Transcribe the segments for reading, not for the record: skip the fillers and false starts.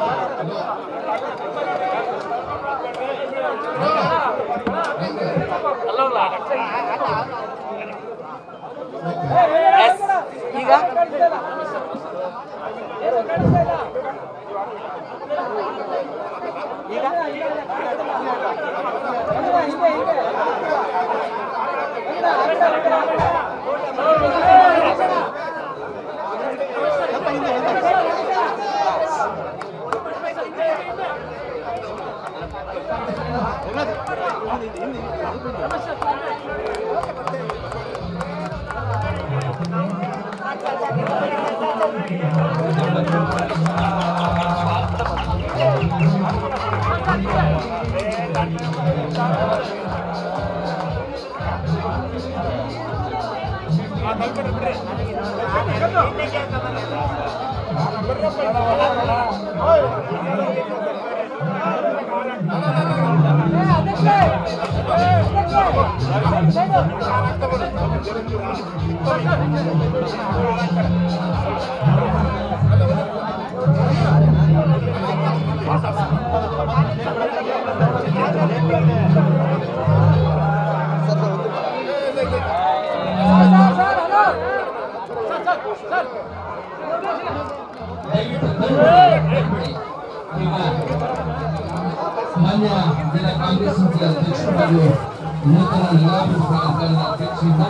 ಮಾನ್ಯ ಜಿಲ್ಲಾ ಕಾಂಗ್ರೆಸ್ ಅಧ್ಯಕ್ಷರು ನೂತನ ನಗರಾಭಿವೃದ್ಧಿ ಪ್ರಾಧಿಕಾರದ ಅಧ್ಯಕ್ಷರಿಂದ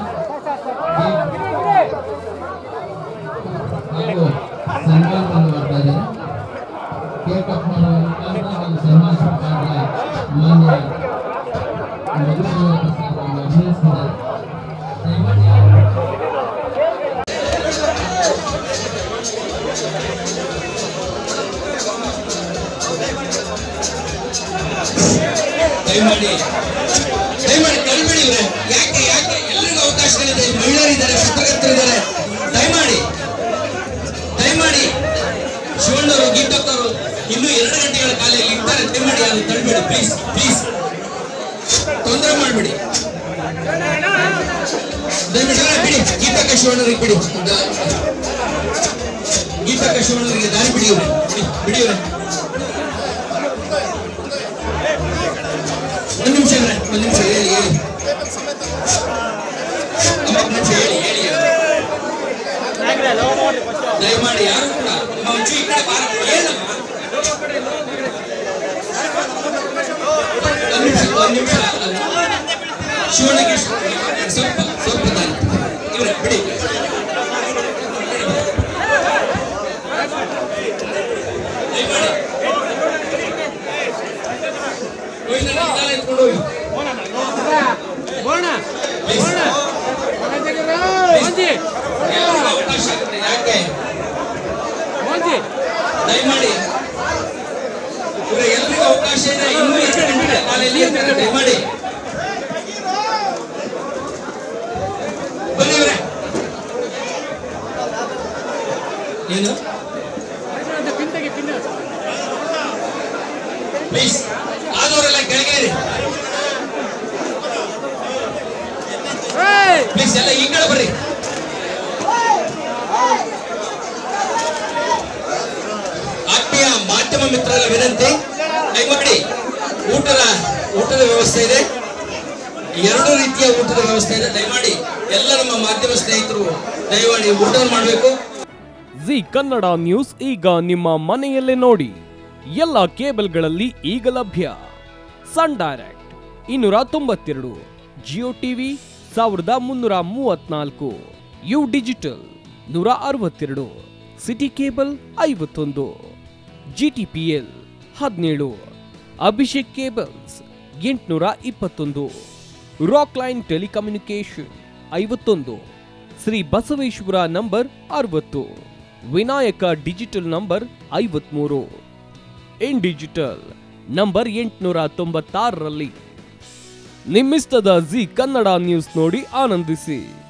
ಹಾಗೂ ಸನ್ಮಾನವನ್ನು ಮಾಡ್ತಾ ಇದ್ದಾರೆ. ಕೇಕ್ ಕಟ್ ಮಾಡುವ ಮುಖಾಂತರ ಹಾಗೂ ಸನ್ಮಾನಿಸಬೇಕಾದ ಮಾನ್ಯ ಮಧುಸೂದನ ಪ್ರಸಾದ್ ಅವರು ಅಭಿನಯಿಸಿದ್ದಾರೆ. ದಯಮಾಡಿ ಕಲ್ಬಿಡಿ ಇವ್ರೆ. ಯಾಕೆ ಎಲ್ಲರಿಗೂ ಅವಕಾಶಗಳಿದೆ. ಮಹಿಳೆಯರಿದ್ದಾರೆ, ಪತ್ರಕರ್ತರಿದ್ದಾರೆ. ದಯಮಾಡಿ ಶಿವಣ್ಣವರು, ಗೀತಕ್ಕವರು ಇನ್ನೂ 2 ಗಂಟೆಗಳ ಕಾಲ ಇಲ್ಲಿ ಇರ್ತಾರೆ. ದಯಮಾಡಿ ಅದು ತಳ್ಬೇಡಿ, ಪ್ಲೀಸ್ ತೊಂದರೆ ಮಾಡಬೇಡಿ. ದಯಮಾಡಿ ಬಿಡಿ, ಗೀತಕ್ಕ ಶಿವಣ್ಣರಿಗೆ ಬಿಡಿ, ಗೀತಕ್ಕ ಶಿವಣ್ಣರಿಗೆ ದಾರಿ ಬಿಡಿ ಇವ್ರೆ. ಒಂದು ನಿಮಿಷ ಹೇಳಿ ದಯಮಾಡಿ ಯಾರು ಕೂಡ ಒಂಚೂರು ಈ ಕಡೆ ಒಂದು ನಿಮಿಷ ಶಿವಣ್ಣಗೆ ಸ್ವಲ್ಪ ದಾರಿ ಇವ್ರೆ ಬಿಡಿ. ದಯಮಾಡಿ ಎಲ್ರಿಗೂ ಅವಕಾಶ ಇದೆ. ಇನ್ನೂ 2 ಗಂಟೆ ಕಾಲಲ್ಲಿ ದಯಮಾಡಿ ಬನ್ನಿ ಇವ್ರೆ. ಏನು ಪ್ಲೀಸ್ ಆದವರೆಲ್ಲ ಕೆಳಗೆ ಇರಿ ಪ್ಲೀಸ್. ಎಲ್ಲ ಈ ಕಡೆ ಬರ್ರಿ. ಆತ್ಮೀಯ ಮಾಧ್ಯಮ ಮಿತ್ರರ ವಿನಂತಿ, ದಯಮಾಡಿ ಊಟದ ವ್ಯವಸ್ಥೆ ಇದೆ. 2 ರೀತಿಯ ಊಟದ ವ್ಯವಸ್ಥೆ ಇದೆ. ದಯಮಾಡಿ ಎಲ್ಲ ನಮ್ಮ ಮಾಧ್ಯಮ ಸ್ನೇಹಿತರು ದಯಮಾಡಿ ಊಟ ಮಾಡಬೇಕು. ಜಿ ಕನ್ನಡ ನ್ಯೂಸ್ ಈಗ ನಿಮ್ಮ ಮನೆಯಲ್ಲೇ ನೋಡಿ. ಎಲ್ಲ ಕೇಬಲ್ಗಳಲ್ಲಿ ಈಗ ಲಭ್ಯ. Sun Direct 292, Jio TV 1334, U digital 162, city cable 51, GTPL 17, Abhishek cables 821, rock line telecommunication 51, Shri Basaveshwara number 60, Vinayaka digital number 53, in digital number 896ರಲ್ಲಿ. ನಿಮ್ಮಿಸ್ತದ ಜಿ ಕನ್ನಡ ನ್ಯೂಸ್ ನೋಡಿ ಆನಂದಿಸಿ.